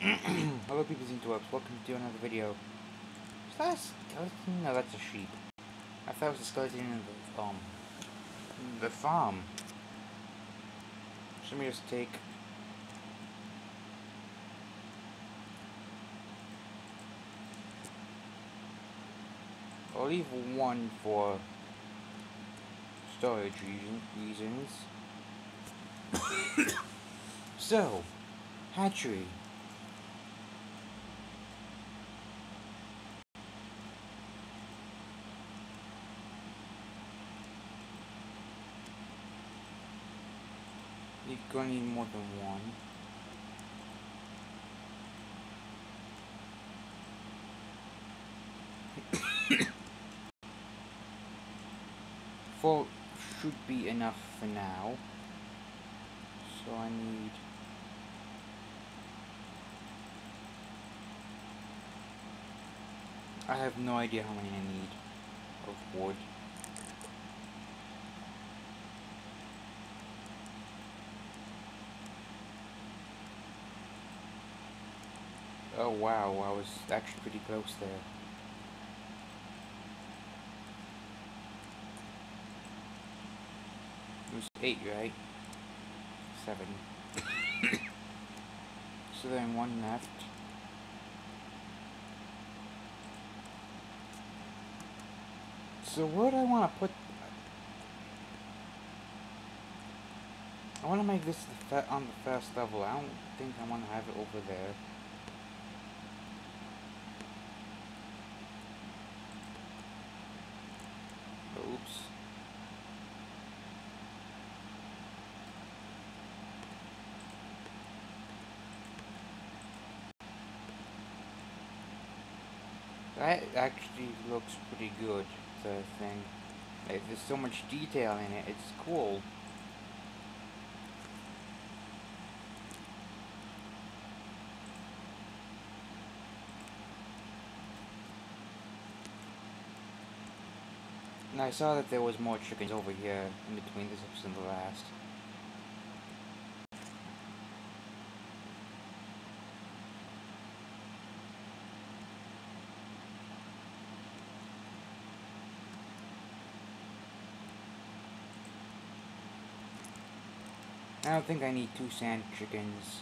Hello people's interwebs, welcome to another video. Is that a skeleton? No, that's a sheep. I thought it was a skeleton in the farm. So let me just take... I'll leave one for storage reasons. So, hatchery. You're gonna need more than one. Four should be enough for now. So I need... I have no idea how many I need of wood. Oh wow, I was actually pretty close there. It was 8, right? 7. So then one left. So where do I want to put... I want to make this on the first level. I don't think I want to have it over there. Oops. That actually looks pretty good, the thing. Like, there's so much detail in it, it's cool. And I saw that there was more chickens over here in between this episode and the last. I don't think I need 2 sand chickens.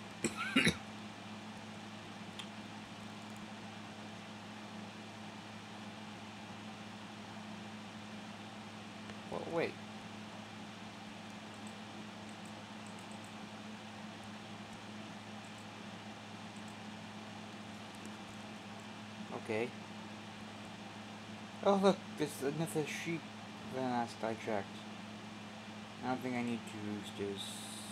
Well, wait. Okay. Oh look, there's another sheep than last I checked. I don't think I need to use this.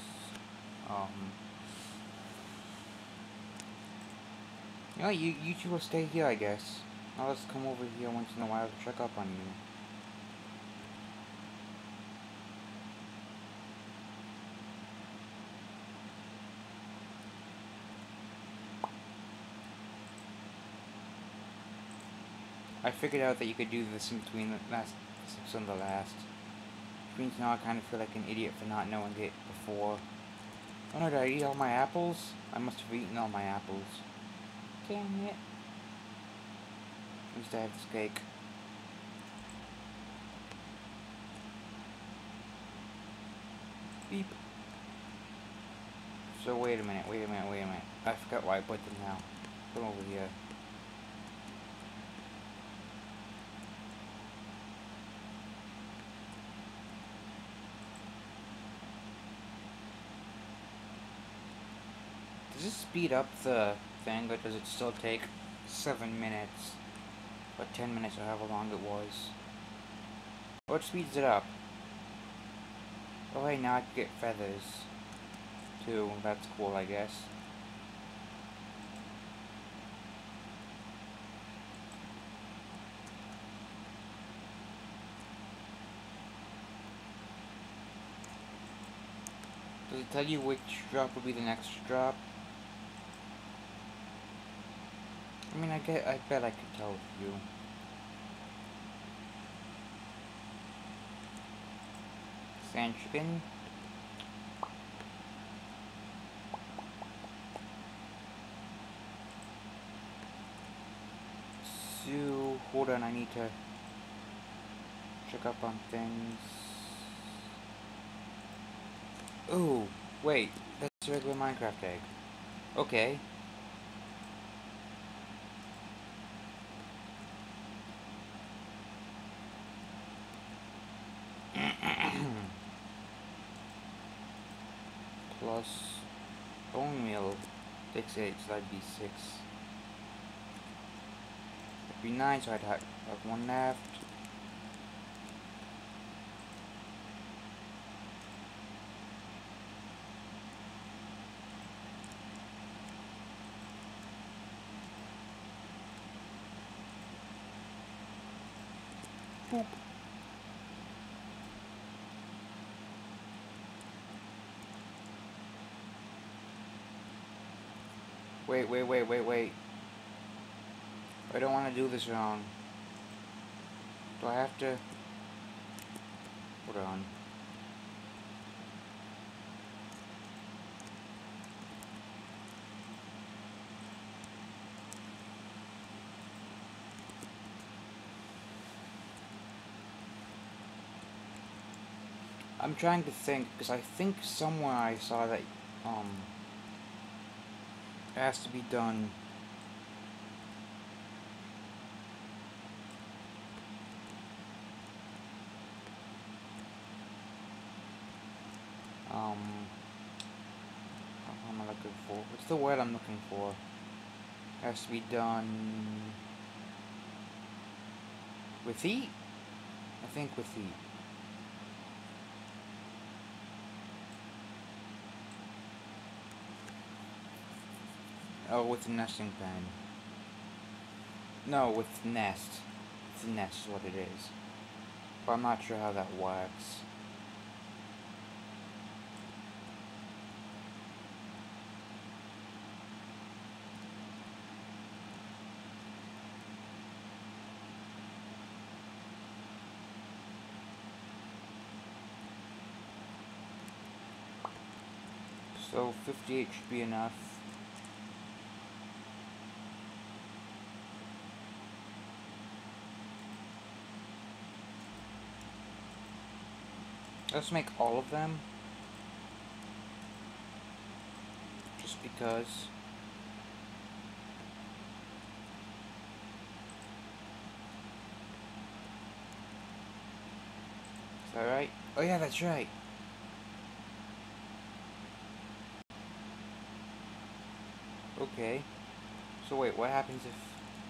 You know, you two will stay here, I guess. I'll just come over here once in a while to check up on you. I figured out that you could do this in between the last and the last. Which means now I kind of feel like an idiot for not knowing it before. Oh no, did I eat all my apples? I must have eaten all my apples. Damn it. At least I have this cake. Beep. So wait a minute. I forgot why I put them now. Come over here. Does this speed up the thing, or does it still take 7 minutes? Or 10 minutes, or however long it was? What speeds it up? Oh hey, now I can get feathers. Too, that's cool, I guess. Does it tell you which drop will be the next drop? I mean, I bet I could tell you. Sand chicken. to... Hold on, I need to check up on things. Oh, wait. That's a regular Minecraft egg. Okay. Plus bone meal. 6, 8, so that'd be 6. That'd be 9, so I'd have 1 left. Boop. Wait. I don't want to do this wrong. Do I have to... Hold on. I'm trying to think, because I think somewhere I saw that, it has to be done. What am I looking for? What's the word I'm looking for? It has to be done with heat? I think with heat. Oh, with the nesting pen. No, with nest. It's a nest is what it is. But I'm not sure how that works. So 58 should be enough. Let's make all of them. Just because. Is that right? Oh yeah, that's right. Okay. So wait, what happens if...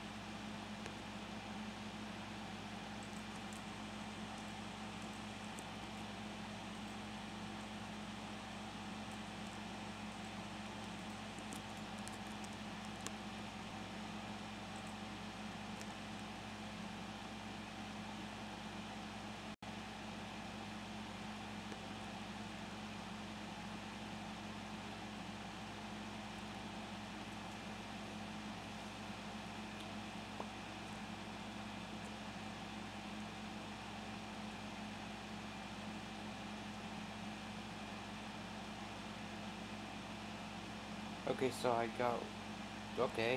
Okay, so I go... Okay.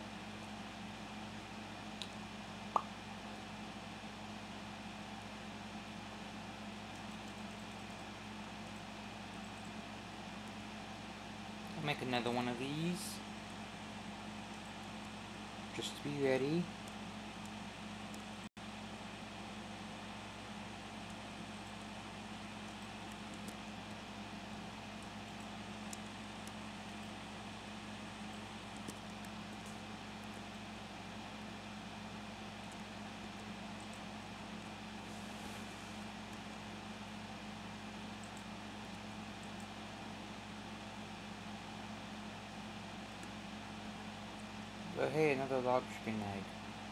I'll make another one of these. Just to be ready. But hey, another log chicken egg.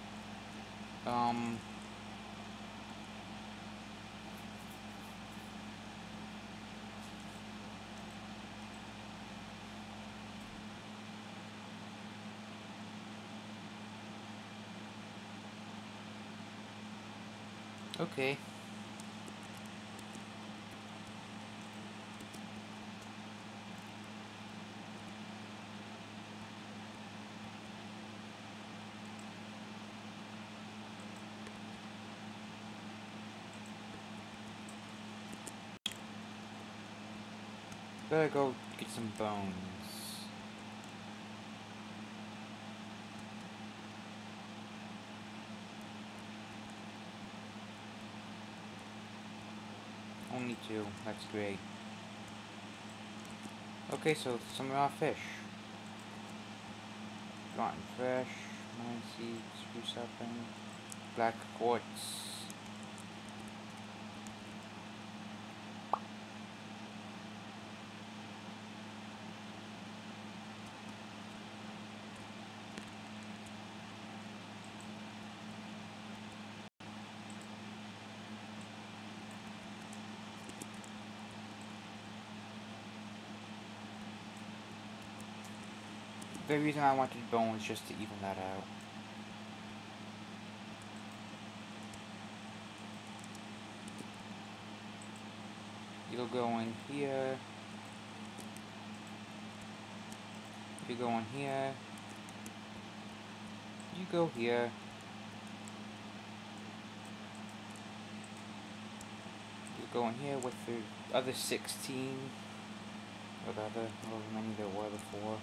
Okay. Better go get some bones. Only 2. That's great. Okay, so some raw fish. Rotten fresh, mine seeds, spruce sapling, black quartz. The reason I wanted bone was just to even that out. You'll go in here. You go in here. You go here. You go in here with the other 16. Or the other, however many there were before.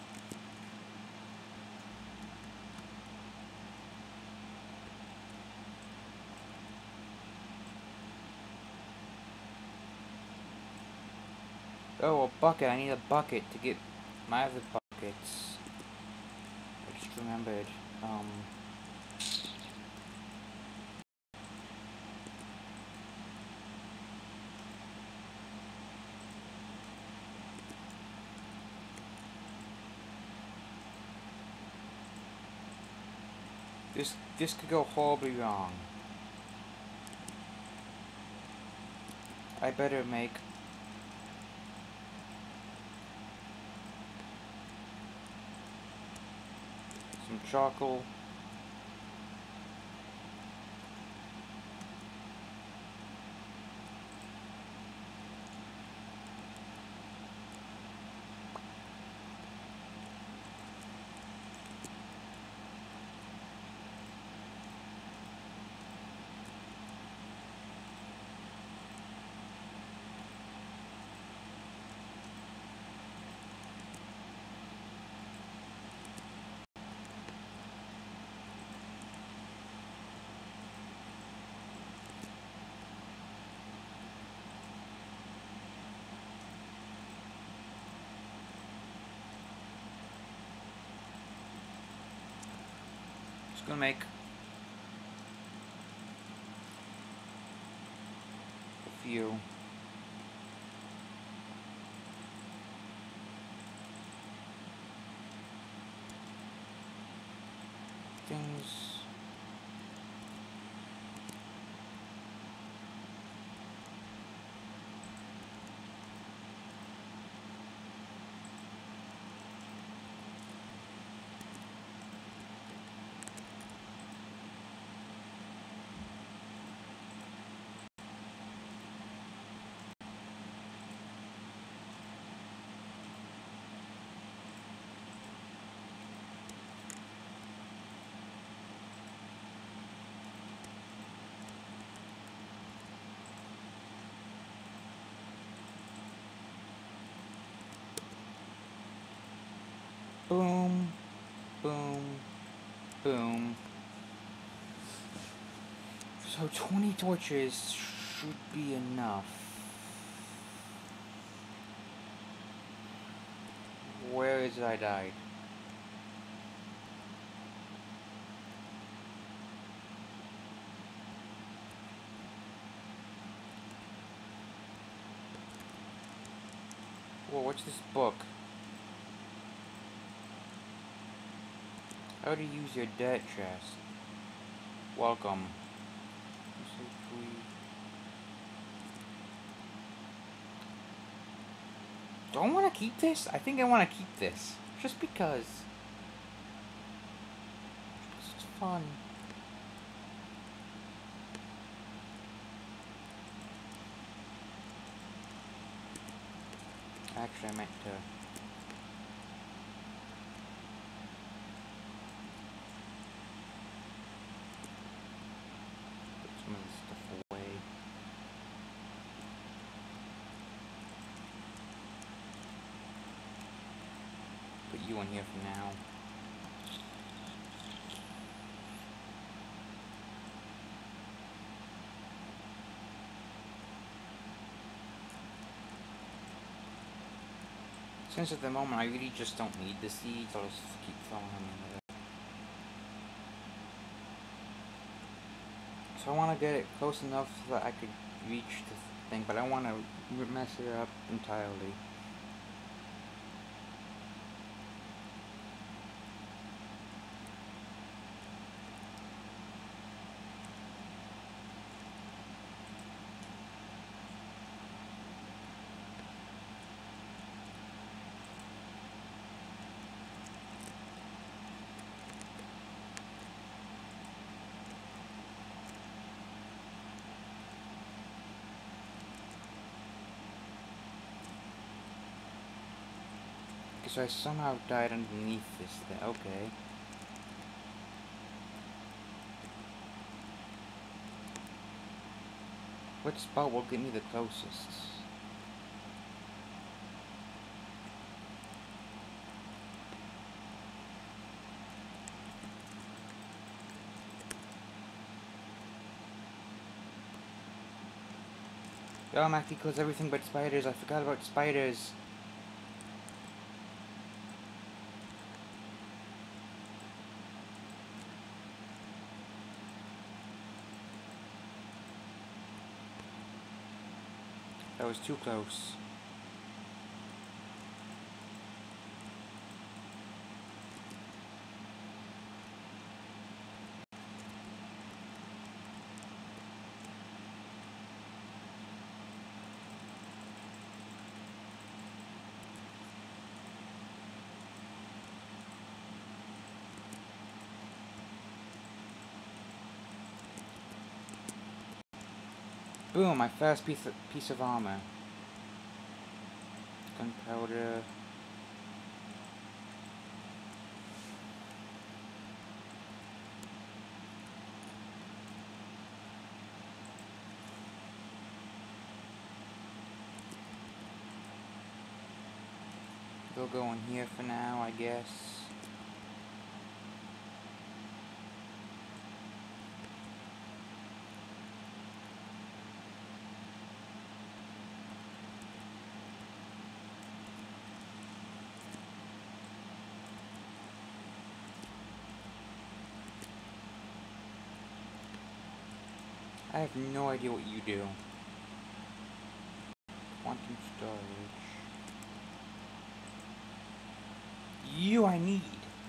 Oh, a bucket. I need a bucket to get my other buckets. I just remembered. This could go horribly wrong. I better make some charcoal. Just gonna make a few. Things. Boom, boom, boom. So 20 torches should be enough. Where is it I died? Whoa, what's this book? How to use your dirt chest. Welcome. Do I want to keep this? I think I want to keep this. Just because. It's fun. Actually, I meant to... put some of this stuff away. two in here for now. Since at the moment I really just don't need the seeds, I'll just keep throwing them in there. So I want to get it close enough so that I could reach the thing, but I don't want to mess it up entirely. So I somehow died underneath this thing. Okay. What spot will get me the closest? Oh, I'm actually close everything but spiders. I forgot about spiders. That was too close. Boom, my first piece of armor. Gunpowder. They'll go in here for now, I guess. I have no idea what you do. Quantum storage. You I need.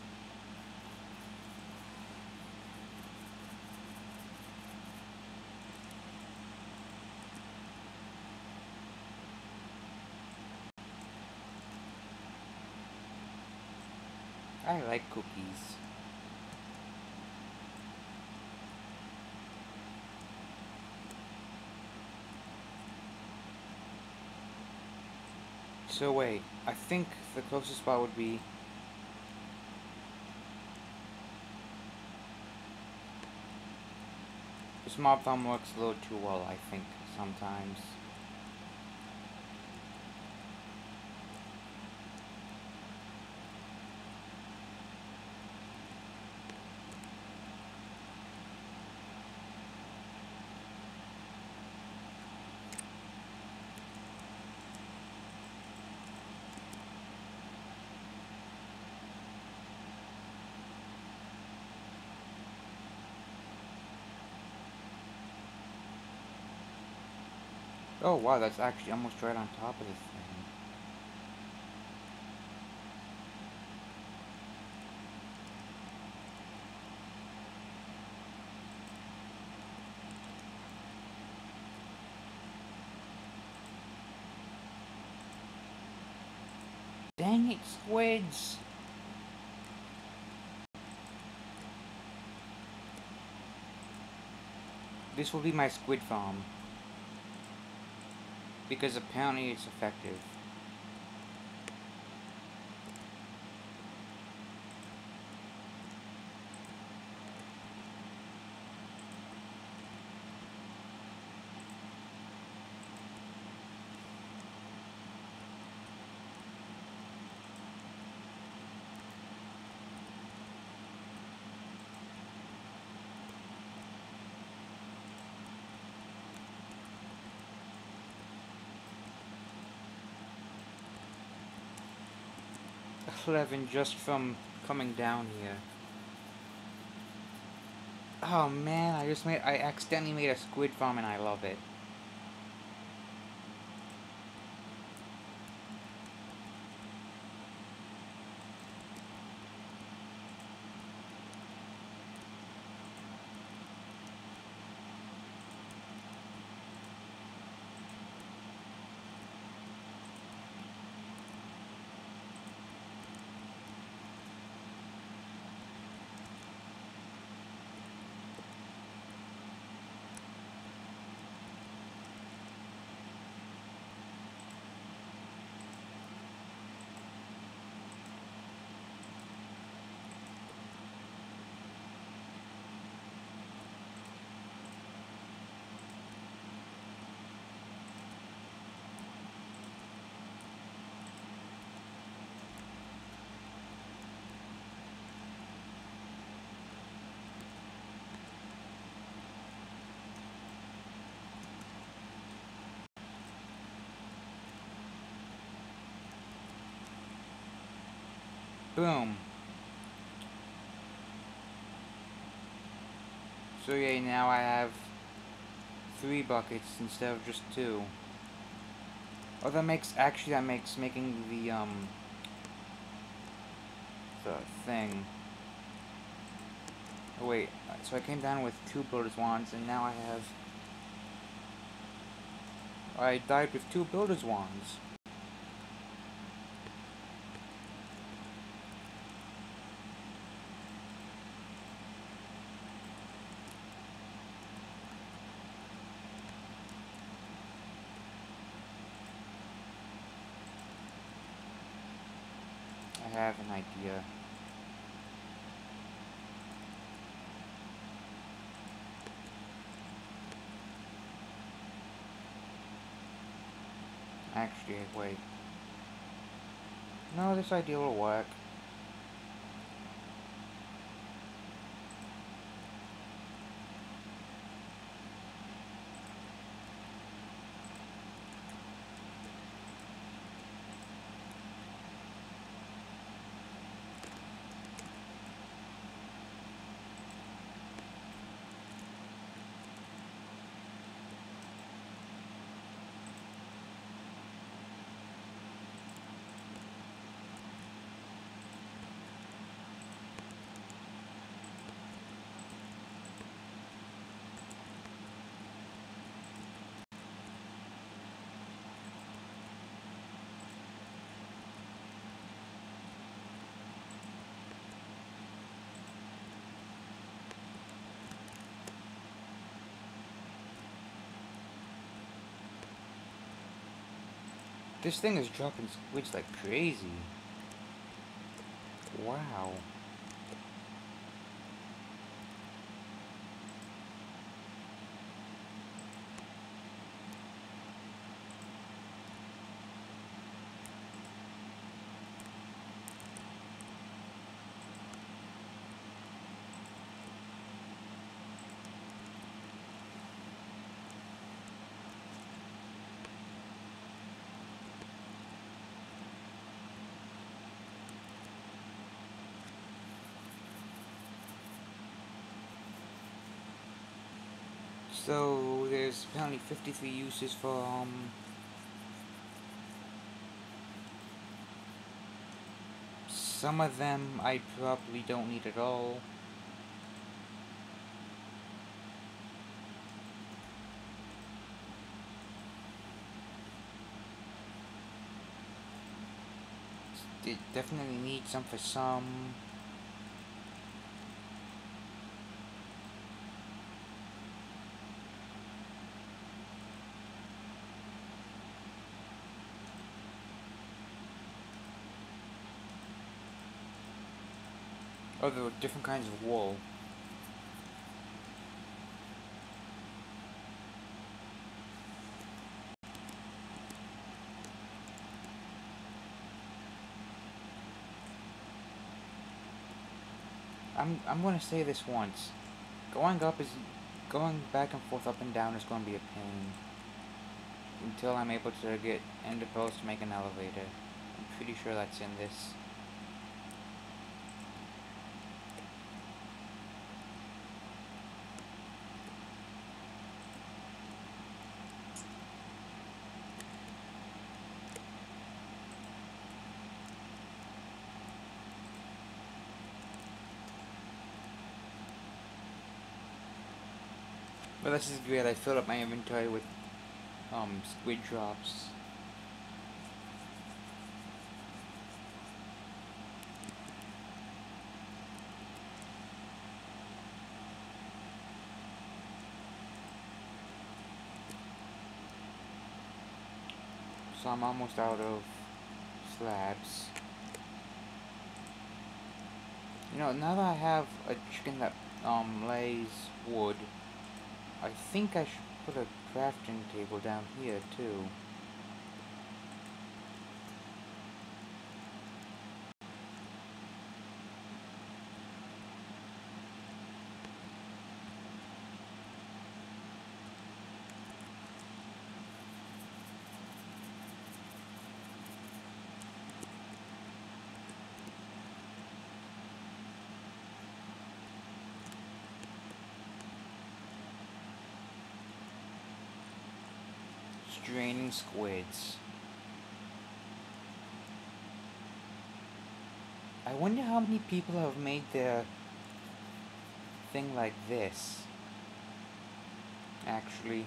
I like cookies. So wait, I think the closest spot would be... This mob farm works a little too well, I think, sometimes. Oh wow, that's actually almost right on top of this thing. Dang it, squids! This will be my squid farm. Because apparently it's effective. 11 just from coming down here. Oh man, I accidentally made a squid farm and I love it. Boom. So yeah, now I have 3 buckets instead of just 2. Oh, that makes making the thing. Oh wait, so I came down with 2 builder's wands and now I died with 2 builder's wands. I have an idea. Actually, wait. No, this idea will work. This thing is dropping squids like crazy. Wow. So there's apparently 53 uses for some of them I probably don't need at all. It definitely need some for some. Oh, there were different kinds of wool. I'm gonna say this once. Going back and forth up and down is gonna be a pain. Until I'm able to get ender pearls to make an elevator. I'm pretty sure that's in this. Well, this is great. I filled up my inventory with squid drops. So I'm almost out of slabs. You know, now that I have a chicken that lays wood, I think I should put a crafting table down here too. Draining squids. I wonder how many people have made their thing like this. Actually.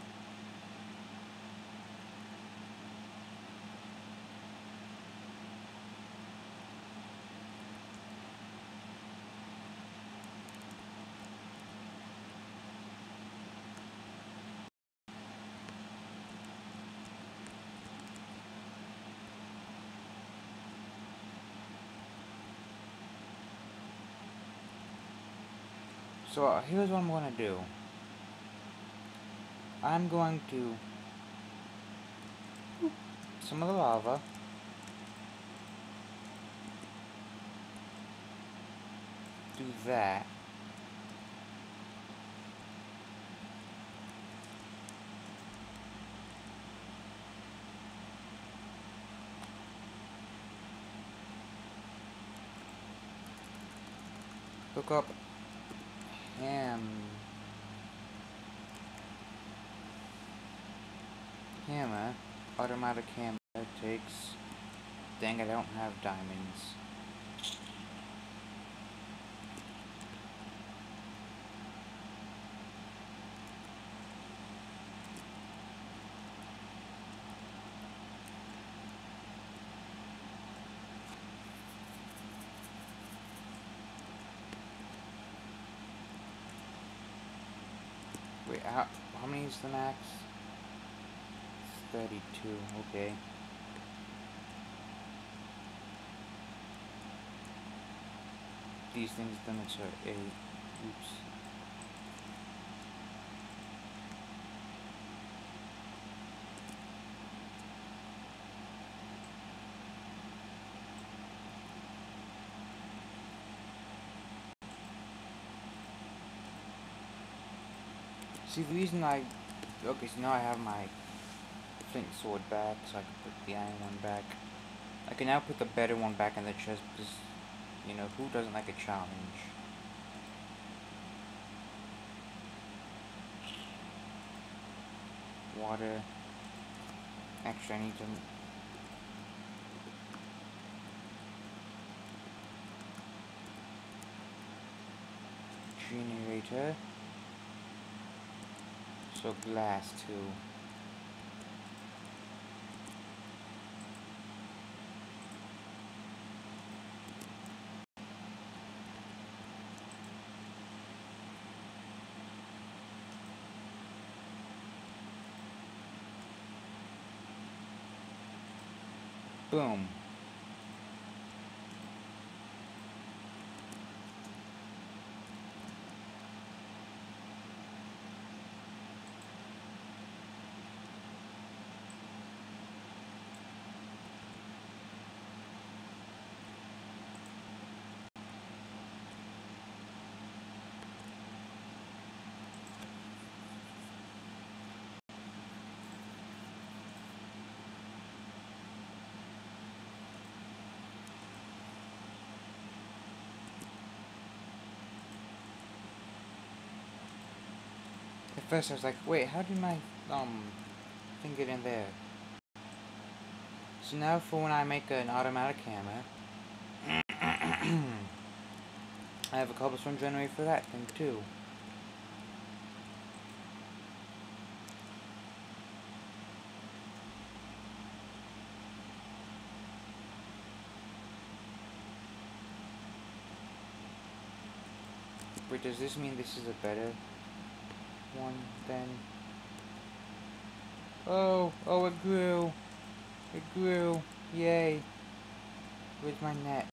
So here's what I'm going to do. I'm going to some of the lava. Do that. Hook up hammer, automatic hammer takes. Dang, I don't have diamonds. Wait, how many is the max? It's 32, okay. These things limits are 8. Oops. See, the reason okay, so now I have my flint sword back, so I can put the iron one back. I can now put the better one back in the chest, because, you know, who doesn't like a challenge? Water. Actually, I need to... generator. So glass, too. Boom. At first I was like, wait, how did my, thing get in there? So now for when I make an automatic hammer, I have a cobblestone generator for that thing too. Wait, does this mean this is a better one then? Oh, oh, it grew. It grew. Yay. Where's my net?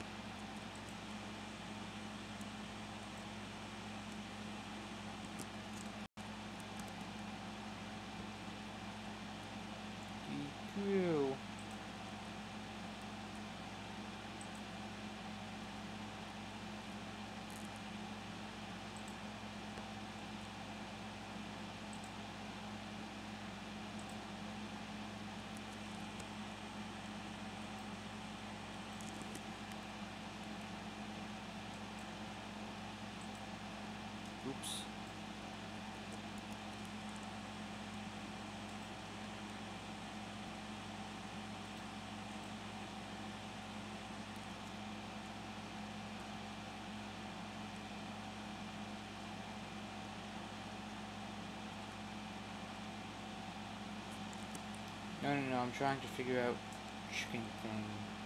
It grew. Oops. No, I'm trying to figure out chicken thing.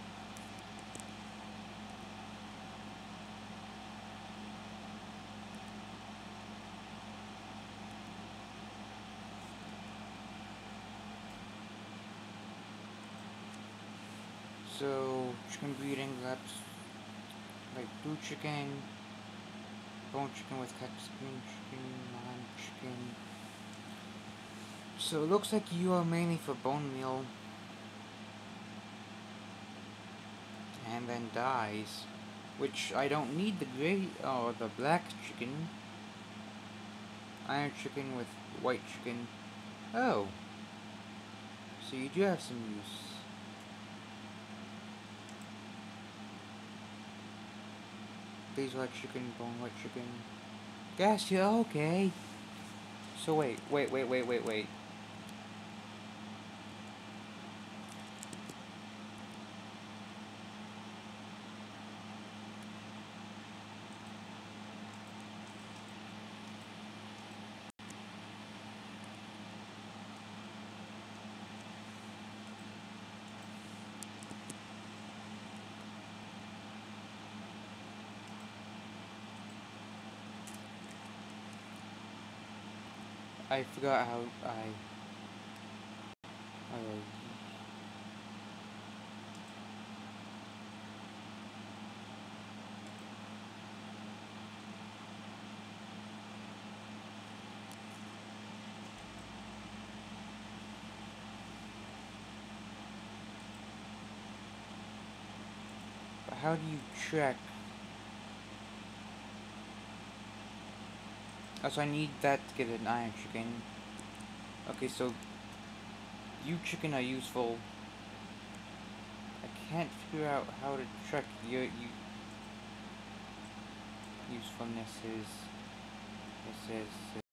So, chicken breeding labs, like blue chicken, bone chicken with cactus green chicken, lime chicken. So it looks like you are mainly for bone meal. And then dies. Which I don't need the gray or the black chicken. Iron chicken with white chicken. Oh. So you do have some use. These white chicken, bone white chicken. Gas, yeah, okay. So wait. I forgot how how do you check? Oh, so I need that to get an iron chicken. Okay, so you chicken are useful. I can't figure out how to check your usefulnesses. It says